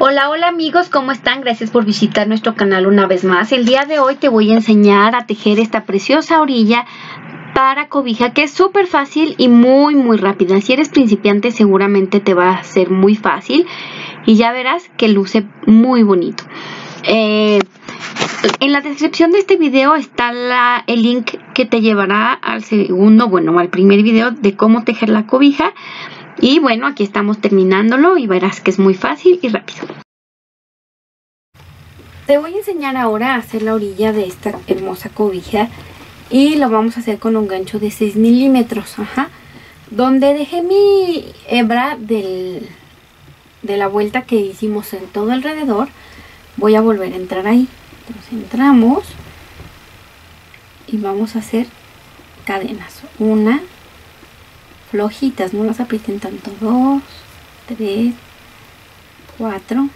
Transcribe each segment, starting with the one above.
Hola, hola amigos, ¿cómo están? Gracias por visitar nuestro canal una vez más. El día de hoy te voy a enseñar a tejer esta preciosa orilla para cobija que es súper fácil y muy rápida. Si eres principiante seguramente te va a ser muy fácil y ya verás que luce muy bonito. En la descripción de este video está el link que te llevará al al primer video de cómo tejer la cobija. Y bueno, aquí estamos terminándolo y verás que es muy fácil y rápido. Te voy a enseñar ahora a hacer la orilla de esta hermosa cobija y lo vamos a hacer con un gancho de 6 milímetros, donde dejé mi hebra de la vuelta que hicimos en todo alrededor. Voy a volver a entrar ahí. Entonces entramos y vamos a hacer cadenas, una, flojitas, no las aprieten tanto, 2, 3, 4,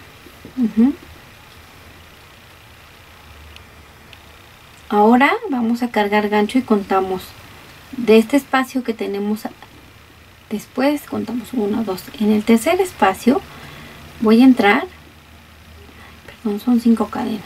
ahora vamos a cargar gancho y contamos de este espacio que tenemos después, contamos 1, 2, en el tercer espacio voy a entrar, perdón, son 5 cadenas,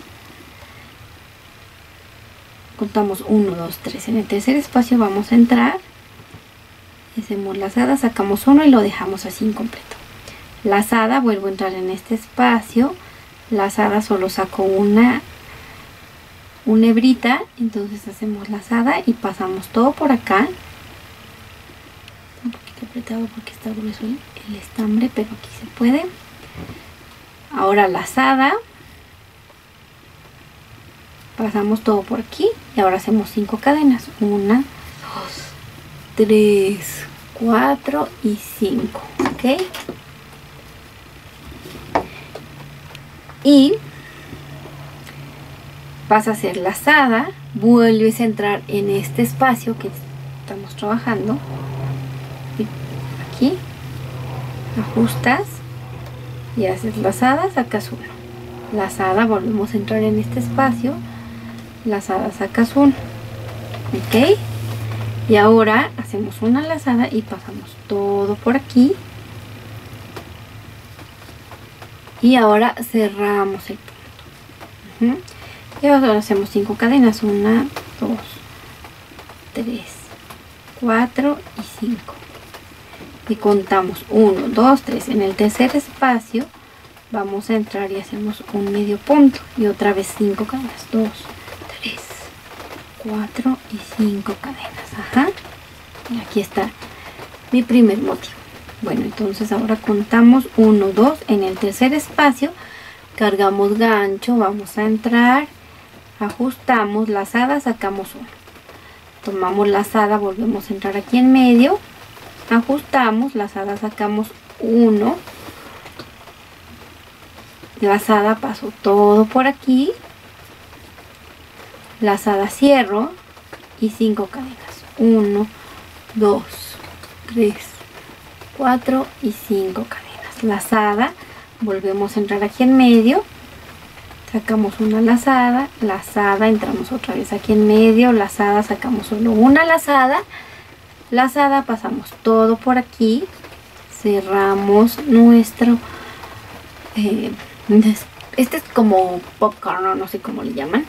contamos 1, 2, 3, en el tercer espacio vamos a entrar, hacemos lazada, sacamos uno y lo dejamos así incompleto. Lazada, vuelvo a entrar en este espacio, lazada solo saco una hebrita, entonces hacemos lazada y pasamos todo por acá. Un poquito apretado porque está grueso el estambre, pero aquí se puede. Ahora lazada, pasamos todo por aquí y ahora hacemos 5 cadenas, 1, 2, 3, 4 y 5, ¿ok? Y vas a hacer lazada, vuelves a entrar en este espacio que estamos trabajando, aquí, ajustas y haces lazada, sacas uno, lazada, volvemos a entrar en este espacio, lazada, sacas uno, ¿ok? Y ahora hacemos una lazada y pasamos todo por aquí. Y ahora cerramos el punto. Y ahora hacemos 5 cadenas. 1, 2, 3, 4 y 5. Y contamos 1, 2, 3. En el tercer espacio vamos a entrar y hacemos un medio punto. Y otra vez 5 cadenas. 2, 3, 4 y 5 cadenas. Y aquí está mi primer motivo. Bueno, entonces ahora contamos 1, 2, en el tercer espacio cargamos gancho, vamos a entrar, ajustamos, lazada, sacamos 1, tomamos lazada, volvemos a entrar aquí en medio, ajustamos, lazada, sacamos 1, lazada, paso todo por aquí, lazada, cierro y 5 cadenas, 1, 2, 3, 4 y 5 cadenas, lazada, volvemos a entrar aquí en medio, sacamos una lazada, lazada, entramos otra vez aquí en medio, lazada, sacamos solo una lazada, lazada, pasamos todo por aquí, cerramos nuestro este es como popcorn, no sé cómo le llaman.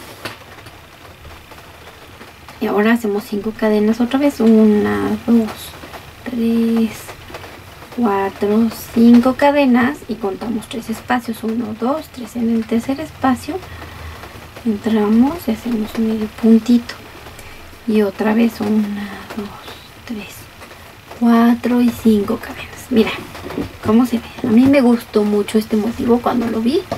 Y ahora hacemos 5 cadenas otra vez, 1, 2, 3, 4, 5 cadenas y contamos 3 espacios, 1, 2, 3. En el tercer espacio entramos y hacemos un medio puntito y otra vez 1, 2, 3, 4 y 5 cadenas. Mira cómo se ve. A mí me gustó mucho este motivo cuando lo vi.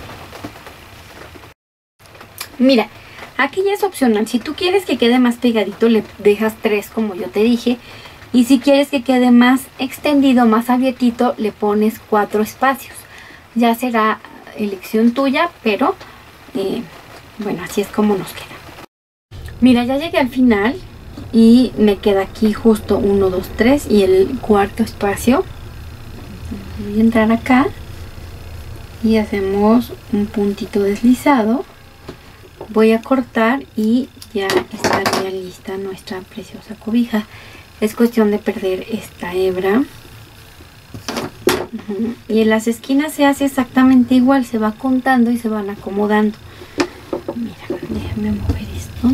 Mira, aquí ya es opcional. Si tú quieres que quede más pegadito, le dejas 3 como yo te dije. Y si quieres que quede más extendido, más abiertito, le pones 4 espacios. Ya será elección tuya, pero bueno, así es como nos queda. Mira, ya llegué al final y me queda aquí justo 1, 2, 3 y el cuarto espacio. Voy a entrar acá y hacemos un puntito deslizado. Voy a cortar y ya estaría lista nuestra preciosa cobija. Es cuestión de perder esta hebra Y en las esquinas se hace exactamente igual, se va contando y se van acomodando. Mira, déjame mover esto.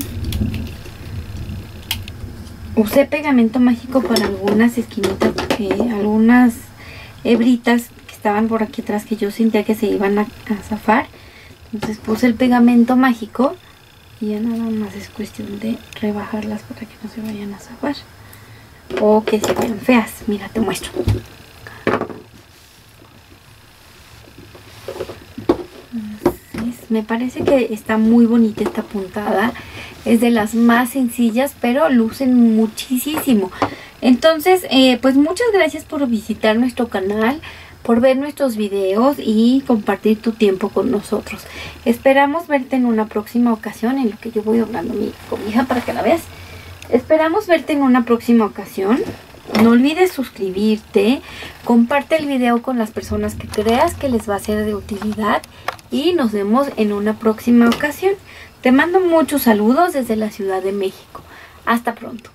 Usé pegamento mágico para algunas esquinitas, algunas hebritas que estaban por aquí atrás que yo sentía que se iban a zafar. Entonces puse el pegamento mágico y ya nada más es cuestión de rebajarlas para que no se vayan a zafar o que se vean feas. Mira, te muestro. Entonces, me parece que está muy bonita esta puntada. Es de las más sencillas, pero lucen muchísimo. Entonces, pues muchas gracias por visitar nuestro canal, por ver nuestros videos y compartir tu tiempo con nosotros. Esperamos verte en una próxima ocasión, en lo que yo voy doblando mi cobija para que la veas. Esperamos verte en una próxima ocasión. No olvides suscribirte, comparte el video con las personas que creas que les va a ser de utilidad y nos vemos en una próxima ocasión. Te mando muchos saludos desde la Ciudad de México. Hasta pronto.